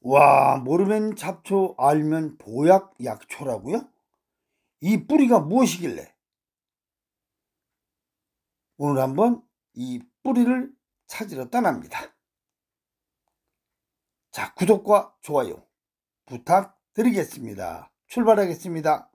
와, 모르면 잡초, 알면 보약, 약초라고요? 이 뿌리가 무엇이길래? 오늘 한번 이 뿌리를 찾으러 떠납니다. 자, 구독과 좋아요 부탁드리겠습니다. 출발하겠습니다.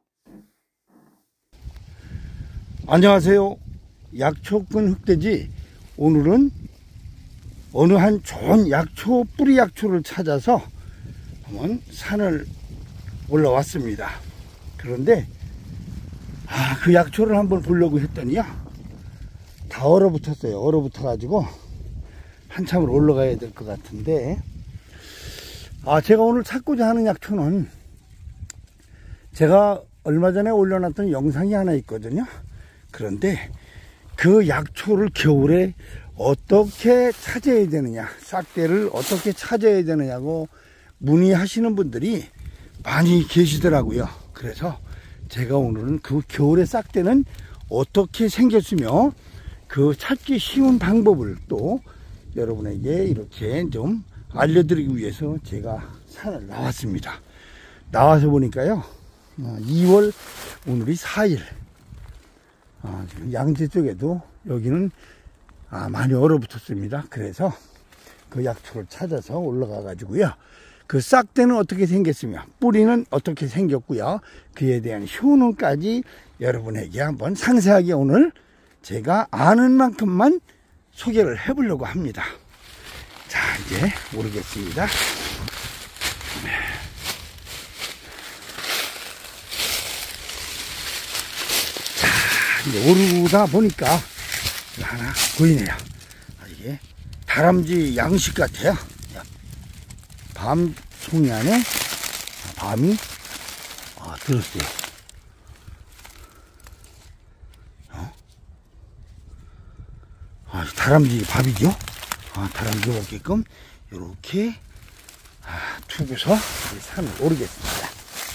안녕하세요. 약초꾼 흑돼지. 오늘은 어느 한 좋은 약초, 뿌리 약초를 찾아서 한번 산을 올라왔습니다. 그런데 그 약초를 한번 보려고 했더니요, 다 얼어붙었어요. 얼어붙어 가지고 한참을 올라가야 될 것 같은데, 제가 오늘 찾고자 하는 약초는 제가 얼마 전에 올려놨던 영상이 하나 있거든요. 그런데 그 약초를 겨울에 어떻게 찾아야 되느냐, 싹대를 어떻게 찾아야 되느냐고 문의하시는 분들이 많이 계시더라고요. 그래서 제가 오늘은 그 겨울의 싹대는 어떻게 생겼으며 그 찾기 쉬운 방법을 또 여러분에게 이렇게 좀 알려드리기 위해서 제가 산을 나왔습니다. 나와서 보니까요, 2월 오늘이 4일, 양재 쪽에도 여기는 많이 얼어붙었습니다. 그래서 그 약초를 찾아서 올라가 가지고요, 그 싹대는 어떻게 생겼으며 뿌리는 어떻게 생겼고요, 그에 대한 효능까지 여러분에게 한번 상세하게 오늘 제가 아는 만큼만 소개를 해 보려고 합니다. 자, 이제 오르겠습니다. 자, 이제 오르다 보니까 하나 보이네요. 이게 다람쥐 양식 같아요. 밤 송이 안에 밤이 들었어요. 다람쥐 밥이죠. 다람쥐 먹게끔 이렇게 두고서 산을 오르겠습니다.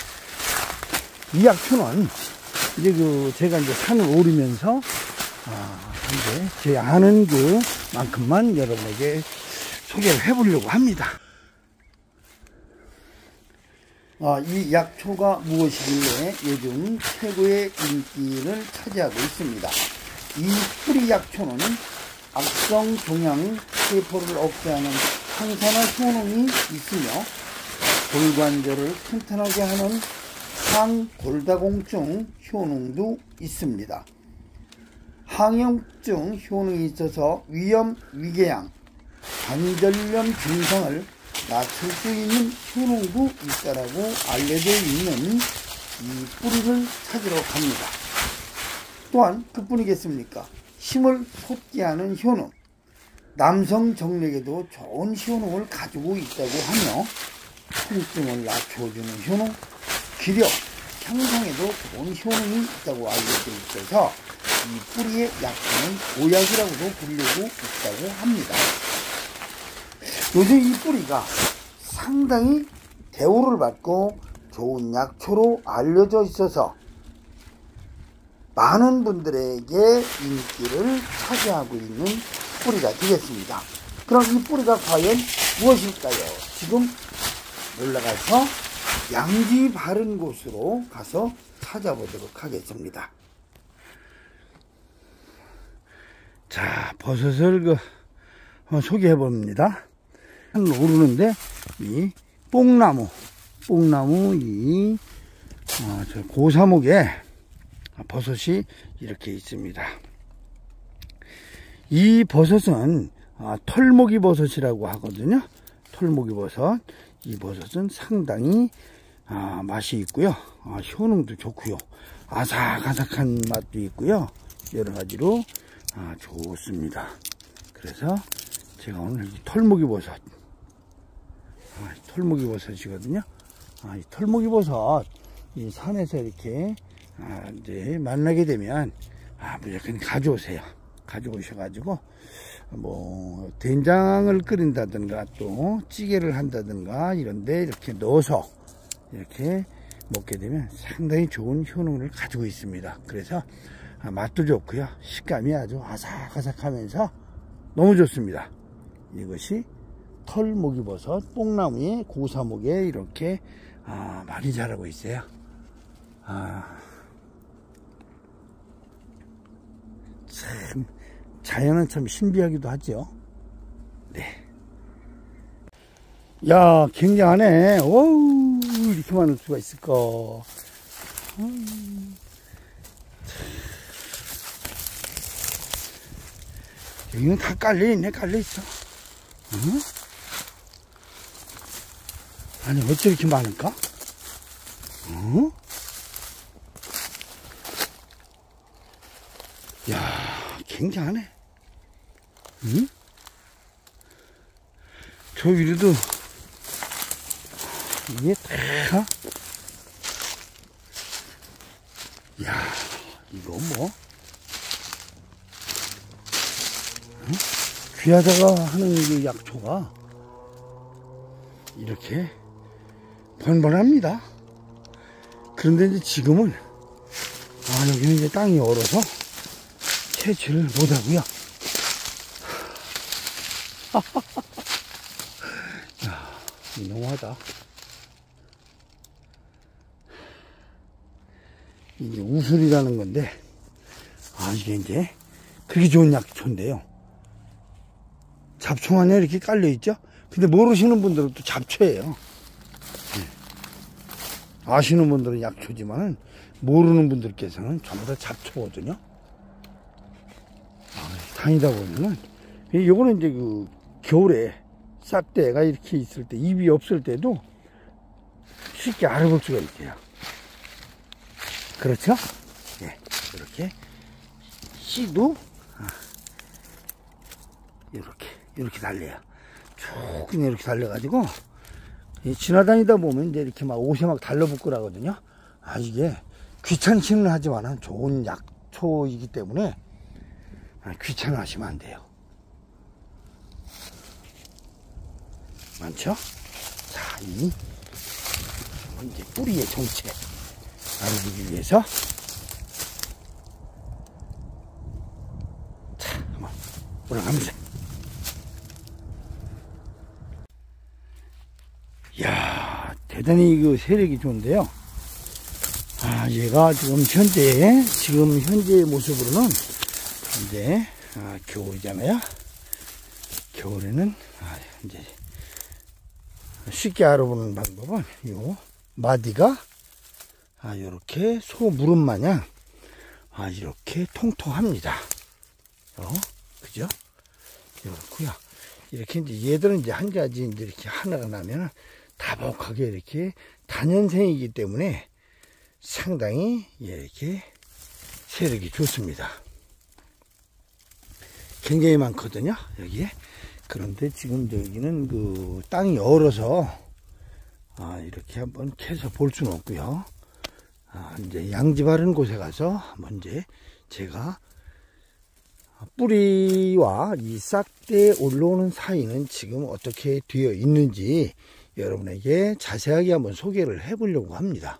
이 약초는 이제 제가 이제 산을 오르면서 이제 제 아는 그만큼만 여러분에게 소개를 해보려고 합니다. 이 약초가 무엇이길래 요즘 최고의 인기를 차지하고 있습니다. 이 뿌리 약초는 악성 종양 세포를 억제하는 항산화 효능이 있으며 골관절을 튼튼하게 하는 항골다공증 효능도 있습니다. 항염증 효능이 있어서 위염, 위궤양, 관절염 증상을 낮출 수 있는 효능도 있다라고 알려져 있는 이 뿌리를 찾으러 갑니다. 또한 그뿐이겠습니까? 힘을 솟게 하는 효능, 남성 정맥에도 좋은 효능을 가지고 있다고 하며 통증을 낮춰주는 효능, 기력 향상에도 좋은 효능이 있다고 알려져 있어서 이 뿌리의 약초는 보약이라고도 부르고 있다고 합니다. 요즘 이 뿌리가 상당히 대우를 받고 좋은 약초로 알려져 있어서 많은 분들에게 인기를 차지하고 있는 뿌리가 되겠습니다. 그럼 이 뿌리가 과연 무엇일까요? 지금 올라가서 양지 바른 곳으로 가서 찾아보도록 하겠습니다. 자, 버섯을 한번 소개해 봅니다. 산 오르는데 이 뽕나무 저 고사목에 버섯이 이렇게 있습니다. 이 버섯은 털모기 버섯이라고 하거든요. 털모기 버섯. 이 버섯은 상당히 맛이 있고요, 효능도 좋고요, 아삭아삭한 맛도 있고요, 여러 가지로 좋습니다. 그래서 제가 오늘 털모기 버섯, 털모기 버섯이거든요. 이 털모기 버섯, 이 산에서 이렇게 이제 만나게 되면 무조건 가져오세요. 가져오셔가지고 뭐 된장을 끓인다든가 또 찌개를 한다든가 이런데 이렇게 넣어서 이렇게 먹게 되면 상당히 좋은 효능을 가지고 있습니다. 그래서 맛도 좋고요, 식감이 아주 아삭아삭하면서 너무 좋습니다. 이것이 털목이버섯, 뽕나무에 고사목에 이렇게 많이 자라고 있어요. 참 자연은 참 신비하기도 하죠. 네. 야, 굉장하네. 오우, 이렇게 많을 수가 있을까. 여기는 다 깔려있네, 깔려있어. 응? 아니, 어째 이렇게 많을까? 응? 야, 굉장하네. 응? 저 위로도, 이게 다, 야, 이거 뭐, 응? 귀하다가 하는 그 약초가 이렇게 번번합니다. 그런데 이제 지금은, 여기는 이제 땅이 얼어서 채취를 못하고요. 야, 너무하다. 이게 우술이라는 건데, 이게 이제 그렇게 좋은 약초인데요. 잡초 안에 이렇게 깔려있죠? 근데 모르시는 분들은 또 잡초예요. 아시는 분들은 약초지만은, 모르는 분들께서는 전부 다 잡초거든요. 다니다 보면은, 요거는 이제 그 겨울에 싹대가 이렇게 있을 때, 잎이 없을 때도 쉽게 알아볼 수가 있대요. 그렇죠? 예, 이렇게 씨도 이렇게 달려요. 쭉 그냥 이렇게 달려가지고 지나다니다 보면 이제 이렇게 막 옷에 막 달라붙고 그러거든요. 이게 귀찮기는 하지만은 좋은 약초이기 때문에 귀찮아하시면 안 돼요. 많죠? 자, 이제 뿌리의 정체 알아보기 위해서, 자, 한번 올라가면서. 이야, 대단히 그 세력이 좋은데요. 얘가 지금 현재의 모습으로는 이제 겨울이잖아요. 겨울에는 이제 쉽게 알아보는 방법은 요 마디가 요렇게 소 무릎 마냥 이렇게 통통합니다. 그죠? 이렇고요. 이렇게 이제 얘들은 이제 한 가지 이제 이렇게 하나가 나면 다복하게 이렇게 단연생이기 때문에 상당히 이렇게 세력이 좋습니다. 굉장히 많거든요, 여기에. 그런데 지금 여기는 그 땅이 얼어서 이렇게 한번 캐서 볼 수는 없고요. 이제 양지 바른 곳에 가서 한번 이제 제가 뿌리와 이 싹대에 올라오는 사이는 지금 어떻게 되어 있는지 여러분에게 자세하게 한번 소개를 해 보려고 합니다.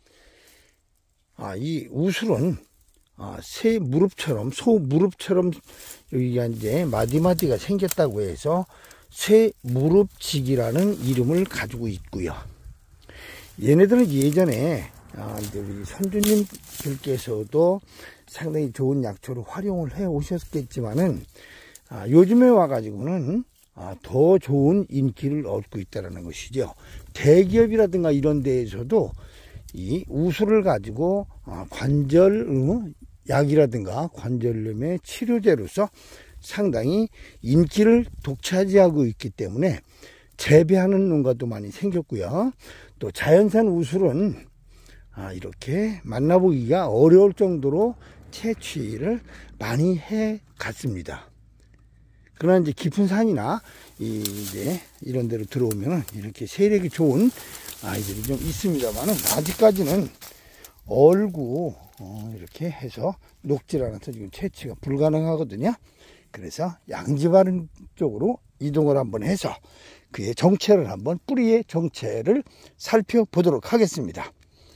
이 우술은 새 무릎처럼, 소 무릎처럼 여기가 이제 마디마디가 생겼다고 해서 새 무릎직이라는 이름을 가지고 있고요. 얘네들은 예전에 이제 우리 선주님들께서도 상당히 좋은 약초로 활용을 해 오셨겠지만은 요즘에 와가지고는 더 좋은 인기를 얻고 있다는 것이죠. 대기업이라든가 이런 데에서도 이 우술을 가지고 관절 약이라든가 관절염의 치료제로서 상당히 인기를 독차지하고 있기 때문에 재배하는 농가도 많이 생겼고요. 또 자연산 우술은 이렇게 만나보기가 어려울 정도로 채취를 많이 해 갔습니다. 그러나 이제 깊은 산이나 이제 이런 데로 들어오면 이렇게 세력이 좋은 아이들이 좀 있습니다만은 아직까지는 얼고 이렇게 해서 녹질 않아서 지금 채취가 불가능하거든요. 그래서 양지 바른 쪽으로 이동을 한번 해서 그의 정체를 한번, 뿌리의 정체를 살펴보도록 하겠습니다.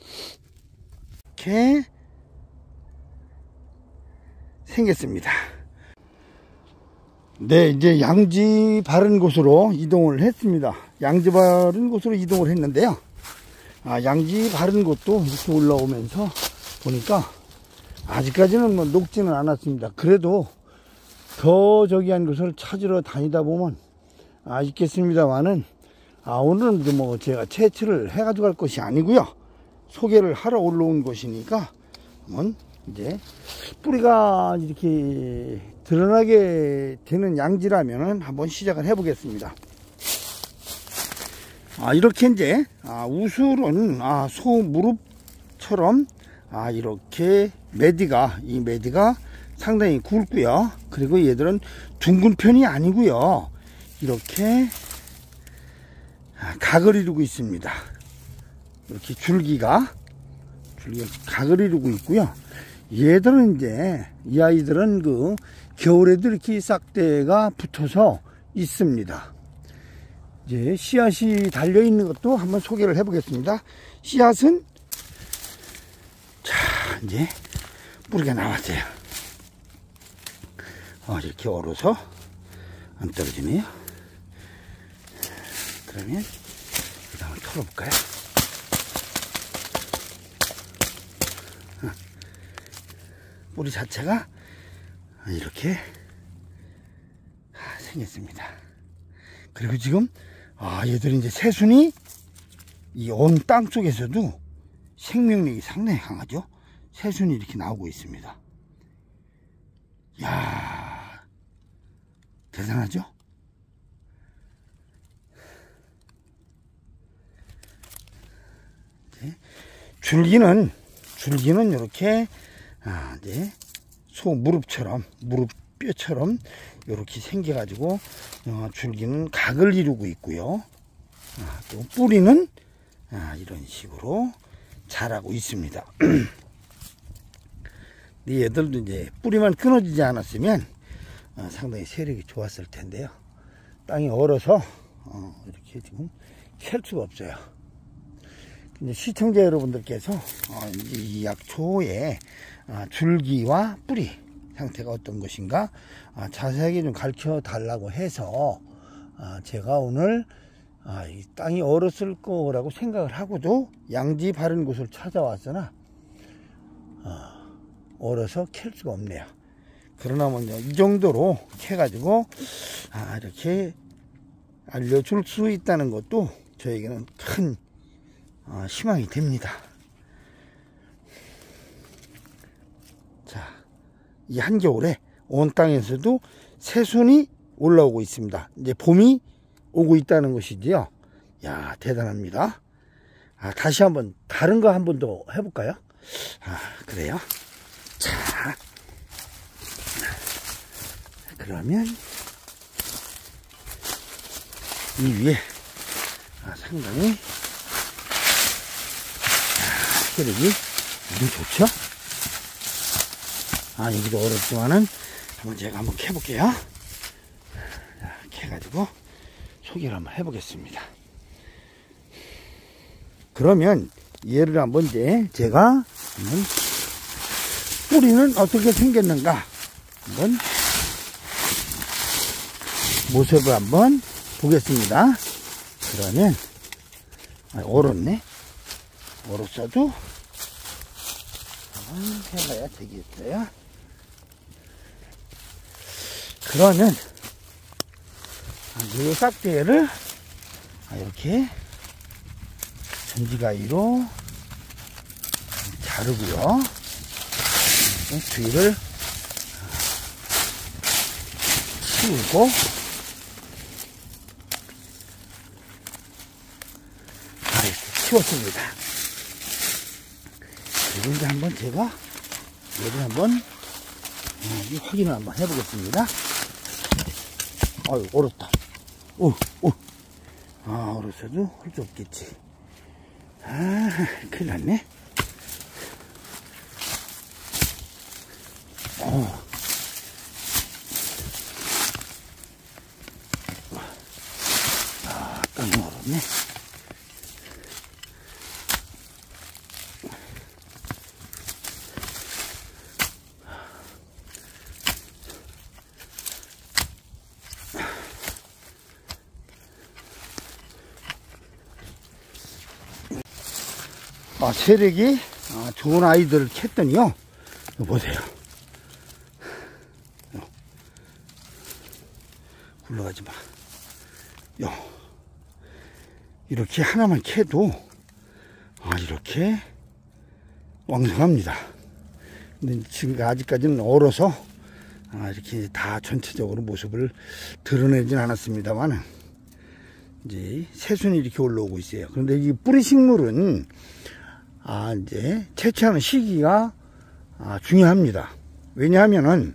이렇게 생겼습니다. 네, 이제 양지 바른 곳으로 이동을 했습니다. 양지 바른 곳으로 이동을 했는데요. 양지 바른 곳도 이렇게 올라오면서 보니까 아직까지는 뭐 녹지는 않았습니다. 그래도 더 저기 한 곳을 찾으러 다니다 보면 있겠습니다만은 오늘은 이제 뭐 제가 채취를 해가지고 갈 것이 아니고요. 소개를 하러 올라온 곳이니까 한번 이제 뿌리가 이렇게 드러나게 되는 양지라면은 한번 시작을 해 보겠습니다. 이렇게 이제 우술은 소 무릎처럼 이렇게 이 매디가 상당히 굵고요. 그리고 얘들은 둥근 편이 아니고요. 이렇게 각을 이루고 있습니다. 이렇게 줄기가 각을 이루고 있고요. 얘들은 이제 이 아이들은 그 겨울에도 이렇게 싹대가 붙어서 있습니다. 이제 씨앗이 달려 있는 것도 한번 소개를 해 보겠습니다. 씨앗은 이제 뿌리가 나왔어요. 이렇게 얼어서 안 떨어지네요. 그러면 이거 한번 털어볼까요? 뿌리 자체가 이렇게 생겼습니다. 그리고 지금 얘들이 이제 새순이 이 온 땅 속에서도 생명력이 상당히 강하죠. 새순이 이렇게 나오고 있습니다. 이야, 대단하죠? 줄기는 이렇게 이제 소 무릎처럼 무릎뼈처럼 이렇게 생겨가지고 줄기는 각을 이루고 있고요. 또 뿌리는 이런 식으로 자라고 있습니다. 얘들도 이제 뿌리만 끊어지지 않았으면 상당히 세력이 좋았을 텐데요. 땅이 얼어서 이렇게 지금 캘 수가 없어요. 근데 시청자 여러분들께서 이 약초의 줄기와 뿌리 상태가 어떤 것인가 자세하게 좀 가르쳐 달라고 해서 제가 오늘 이 땅이 얼었을 거라고 생각을 하고도 양지 바른 곳을 찾아왔으나 얼어서 캘 수가 없네요. 그러나 먼저 이 정도로 캐가지고 이렇게 알려줄 수 있다는 것도 저에게는 큰 희망이 됩니다. 자, 이 한겨울에 온 땅에서도 새순이 올라오고 있습니다. 이제 봄이 오고 있다는 것이지요. 야, 대단합니다. 다시 한번 다른 거 한 번 더 해볼까요? 그래요. 자, 그러면 이 위에 상당히 혈액이 아주 좋죠. 여기도 어렵지만은 한번 제가 한번 캐볼게요. 캐가지고 소개를 한번 해보겠습니다. 그러면 얘를 한번 이제 제가 한번 뿌리는 어떻게 생겼는가 한번 모습을 한번 보겠습니다. 그러면 얼었네. 얼었어도 한번 해봐야 되겠어요. 그러면 이 싹대를 이렇게 전지가위로 자르고요. 뒤를 치우고 이렇게 치웠습니다. 그리고 이제 한번 제가 얘를 한번 확인을 한번 해보겠습니다. 얼었다. 얼었어도 할 수 없겠지. 큰일 났네. 땅이 얼었네. 세력이 좋은 아이들을 캤더니요. 보세요. 굴러가지 마. 이렇게 하나만 캐도 이렇게 왕성합니다. 근데 지금 아직까지는 얼어서 이렇게 다 전체적으로 모습을 드러내진 않았습니다만 이제 새순이 이렇게 올라오고 있어요. 그런데 이 뿌리 식물은 이제 채취하는 시기가 중요합니다. 왜냐하면은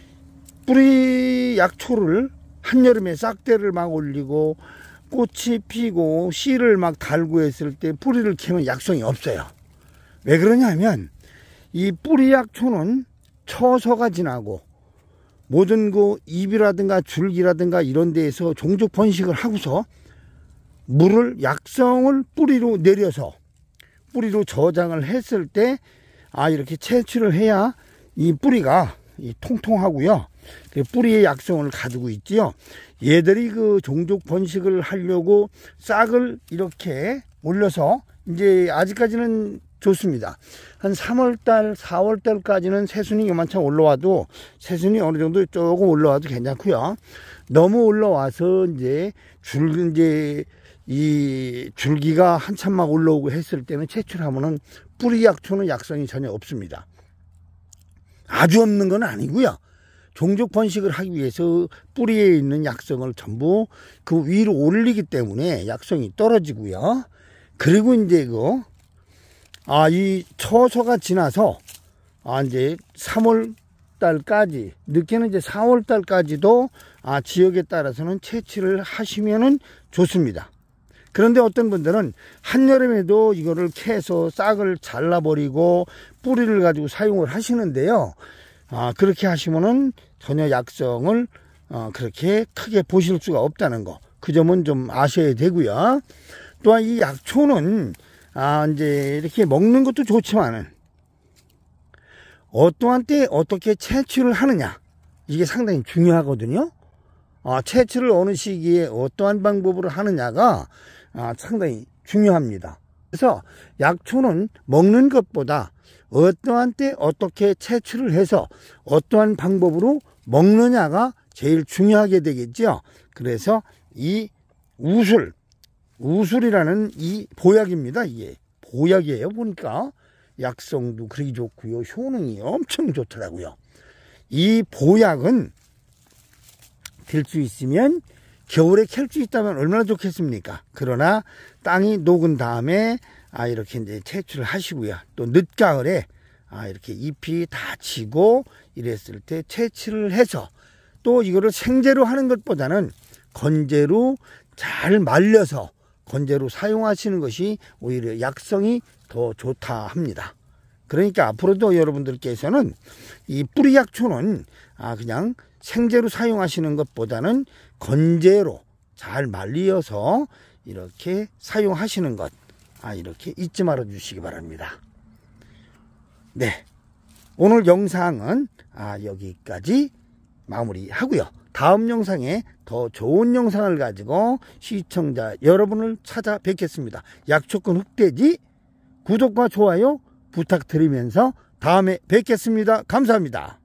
뿌리 약초를 한여름에 싹대를 막 올리고 꽃이 피고 씨를 막 달고 했을 때 뿌리를 캐면 약성이 없어요. 왜 그러냐면 이 뿌리 약초는 처서가 지나고 모든 그 잎이라든가 줄기라든가 이런 데에서 종족 번식을 하고서 물을 약성을 뿌리로 내려서 뿌리로 저장을 했을 때 이렇게 채취를 해야 이 뿌리가 통통하고요. 뿌리의 약성을 가지고 있지요. 얘들이 그 종족 번식을 하려고 싹을 이렇게 올려서 이제 아직까지는 좋습니다. 한 3월달, 4월달까지는 새순이 요만큼 올라와도 새순이 어느 정도 조금 올라와도 괜찮고요. 너무 올라와서 이제 이 줄기가 한참 막 올라오고 했을 때는 채취하면은 뿌리 약초는 약성이 전혀 없습니다. 아주 없는 건 아니고요. 종족 번식을 하기 위해서 뿌리에 있는 약성을 전부 그 위로 올리기 때문에 약성이 떨어지고요. 그리고 이제 이 처서가 지나서 이제 3월 달까지 늦게는 이제 4월 달까지도 지역에 따라서는 채취를 하시면은 좋습니다. 그런데 어떤 분들은 한여름에도 이거를 캐서 싹을 잘라버리고 뿌리를 가지고 사용을 하시는데요. 그렇게 하시면은 전혀 약성을 그렇게 크게 보실 수가 없다는 거. 그 점은 좀 아셔야 되고요. 또한 이 약초는 이제 이렇게 먹는 것도 좋지만은 어떠한 때 어떻게 채취를 하느냐, 이게 상당히 중요하거든요. 채취를 어느 시기에 어떠한 방법으로 하느냐가 상당히 중요합니다. 그래서 약초는 먹는 것보다 어떠한 때 어떻게 채취를 해서 어떠한 방법으로 먹느냐가 제일 중요하게 되겠죠. 그래서 이 우술이라는 이 보약입니다. 이게 보약이에요. 보니까 약성도 그렇게 좋고요, 효능이 엄청 좋더라고요. 이 보약은 될 수 있으면 겨울에 캘 수 있다면 얼마나 좋겠습니까? 그러나 땅이 녹은 다음에 이렇게 이제 채취를 하시고요. 또 늦가을에 이렇게 잎이 다 지고 이랬을 때 채취를 해서 또 이거를 생재로 하는 것보다는 건재로 잘 말려서 건재로 사용하시는 것이 오히려 약성이 더 좋다 합니다. 그러니까 앞으로도 여러분들께서는 이 뿌리 약초는 그냥 생재로 사용하시는 것보다는 건재로 잘 말려서 이렇게 사용하시는 것 이렇게 잊지 말아 주시기 바랍니다. 네, 오늘 영상은 여기까지 마무리하고요. 다음 영상에 더 좋은 영상을 가지고 시청자 여러분을 찾아뵙겠습니다. 약초꾼 흑돼지 구독과 좋아요 부탁드리면서 다음에 뵙겠습니다. 감사합니다.